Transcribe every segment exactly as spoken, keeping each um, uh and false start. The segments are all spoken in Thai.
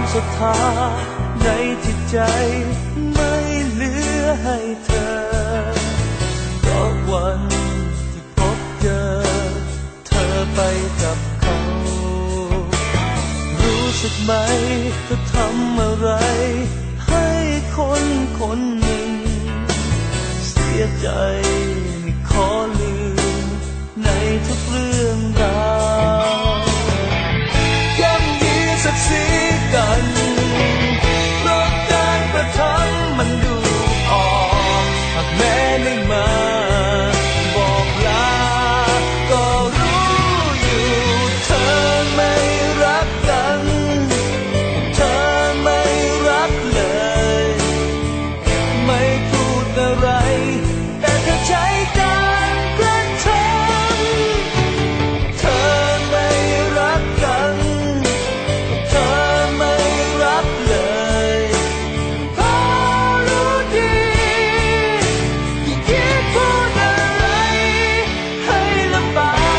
ศรัทธาในจิตใจไม่เหลือให้เธอก็วันที่พบเจอเธอไปกับเขารู้สึกไหมเธอทำอะไรให้คนคนหนึ่งเสียใจไม่ขอลืมในทุกเรื่องราวย่ำยีศักดิ์ศรีกันเพราะการกระทำมันดูออกหากแม้ไม่มาบอกลาก็รู้อยู่เธอไม่รักกันเธอไม่รักเลยไม่พูดอะไรแต่เธอใช้การกระทำเธอไม่รักกันเธอไม่รักเลยเพราะรู้ดียิ่งคิดพูดอะไรให้ลำบาก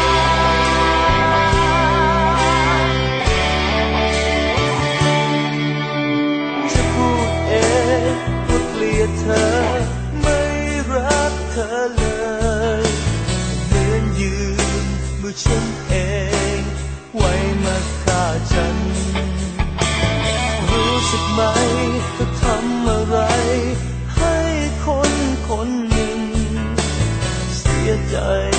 จะพูดเองว่าเกลียดเธอไม่รักเธอเลยเหมือนยืนมือฉันเองไว้มาฆ่าฉันรู้สึกไหมเธอทำอะไรให้คนคนหนึ่งเสียใจ